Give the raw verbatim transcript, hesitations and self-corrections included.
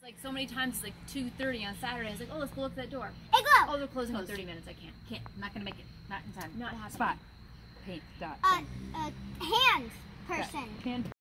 Like so many times, like two thirty on Saturday, I was like, oh, let's go look at that door. Hey, go! Oh, they're closing Closed. in thirty minutes. I can't. Can't. I'm not gonna make it. Not in time. Not happening. Spot. Paint. Dot. Uh, uh, hand person. Hand.